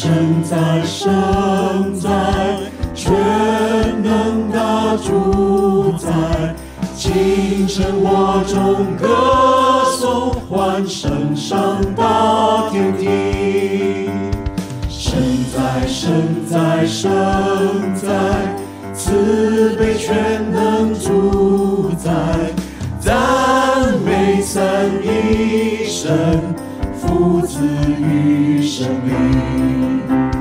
神在，神在，全能的主宰。清晨我中歌颂，欢声上大天地。神在，神在，神在，慈悲全能主宰。赞美三一神，父子与圣灵。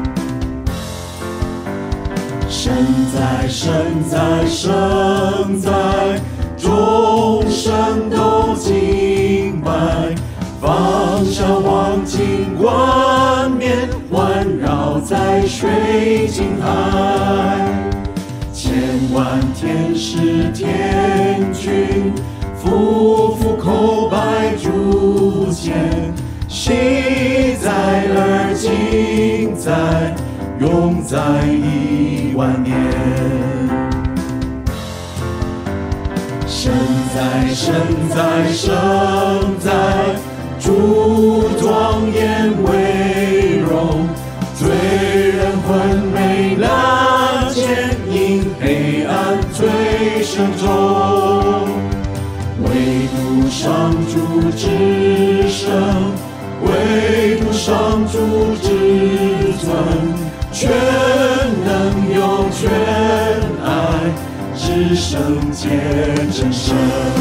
神在，神在，神在，众生都敬拜。放下黄金冠冕，环绕在水晶海。千万天使天君，夫妇叩拜主前，喜在而今在，永在10000年。神在，神在，神在，主庄严威荣，罪人昏昧难见，因黑暗最深重。唯独上主至圣，唯独上主至尊，全能有全爱，至圣洁真神。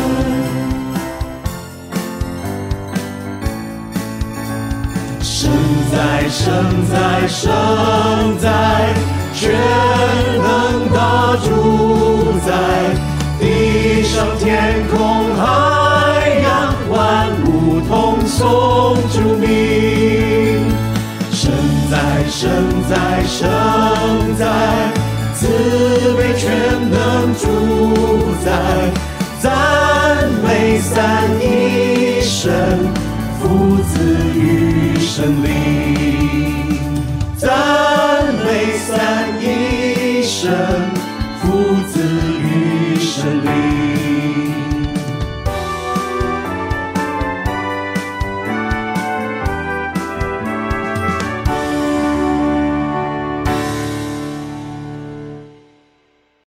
神在，神在，神在，全能的主宰。地上天空海洋，万物同颂主名。神在，神在，神在，慈悲全能主宰。赞美三